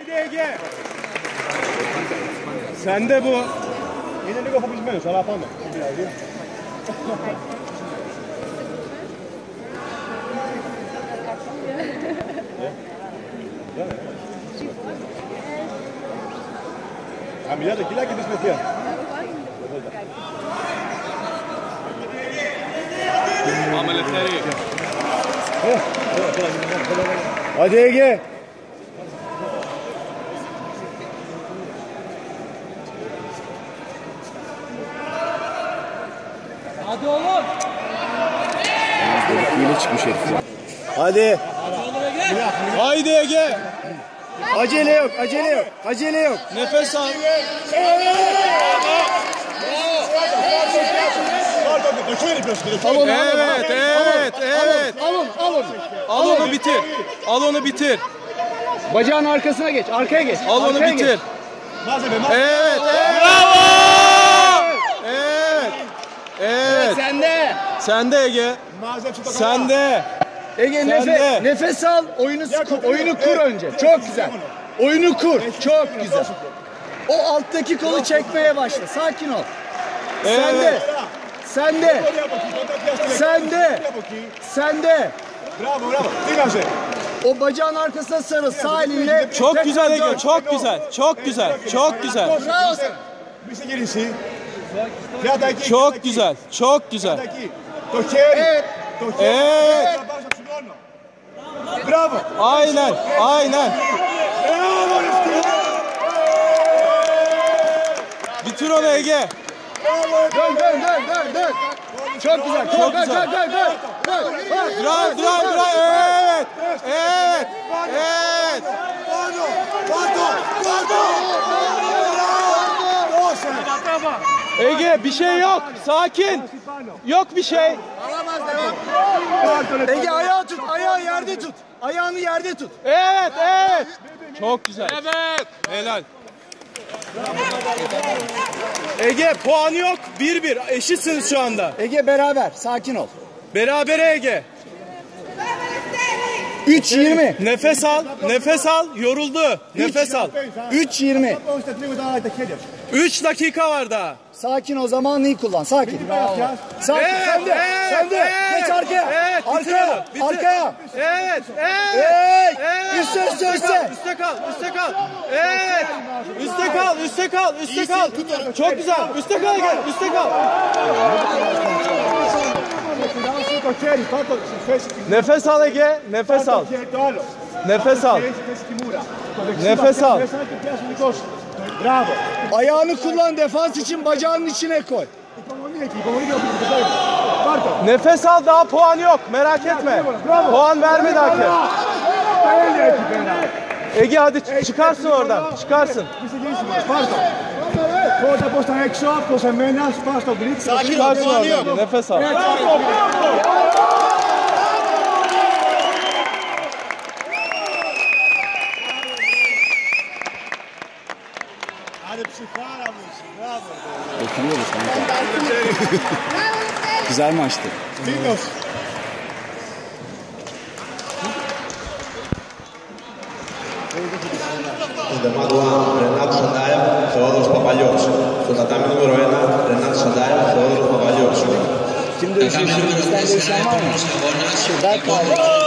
Haydi Ege. Sende bu. Yine λίγο φοβισμένος, αλλά πάμε. Χαμηλά τα κιλά και τη σπεθιά. Πάμε Ελευθέρη. Hadi Ege. Hadi oğlum. Yine çıkmış herif. Hadi. Haydi Ege. Acele yok, acele yok, acele yok. Nefes al. Evet, evet, evet. Al onu bitir. Al onu bitir. Bacağın arkasına geç, arkaya geç. Al onu arkaya bitir. Geç. Evet, evet. Bravo! Evet. Evet. Sende. Sende Ege. Sende. Ege Sende. nefes al, oyunu kur önce. Çok güzel. Oyunu kur, çok güzel. O alttaki kolu çekmeye başla. Sakin ol. Evet. Sende. Sende. Sende. Bravo, bravo. Dígase. O bacağın arkasına sarıl sağ elinle. Çok güzel Ege, çok güzel. Çok güzel. Çok güzel. Bravo sana. Çok güzel. Çok güzel. Evet. Evet. Bravo. Aynen. Aynen. Bitir onu Ege. Dön. Çok güzel. Çok güzel. Dön. Drive. Evet. Evet. Evet. Ege bir şey yok. Sakin. Yok bir şey. Ege ayağı tut. Ayağı yerde tut. Ayağını yerde tut. Evet, evet. Çok güzel. Evet. Helal. Ege puanı yok. 1-1. Eşitsiniz şu anda. Ege beraber. Sakin ol. Berabere Ege. 3-20. Nefes al. Nefes al. Yoruldu. Nefes al. 3-20. 3 dakika var daha. Sakin o zamanı iyi kullan. Sakin. Sakin. Evet, Sende. evet, Sende. evet, Geç arkaya. evet, bitir Arkaya. onu, bitir. Arkaya. Evet. Hey. Evet. Üste. Üste kal. Evet. Üste kal. Çok güzel. Üste kal Ege. Üste kal. Nefes al Ege. Nefes al. Nefes al. Nefes al. Bravo. Ayağını kullan defans için bacağının içine koy. Nefes al, daha puan yok. Merak etme. Puan vermedi hakem. Ege hadi çıkarsın oradan. Çıkarsın. Sakin ol. Çıkarsın Puanı yok. oradan. Nefes al. Oturuyoruz kanka. Güzel maçtı. Στο τεμάτο 1, Ρενάτος Σαντάεμ, Θεόδωρος Παπαλιός. Στο τατάμι νούμερο 1, Ρενάτος Σαντάεμ, Θεόδωρος Παπαλιός. Kim dövüşüyor? Bizden dövüşen var mı? Berk abi.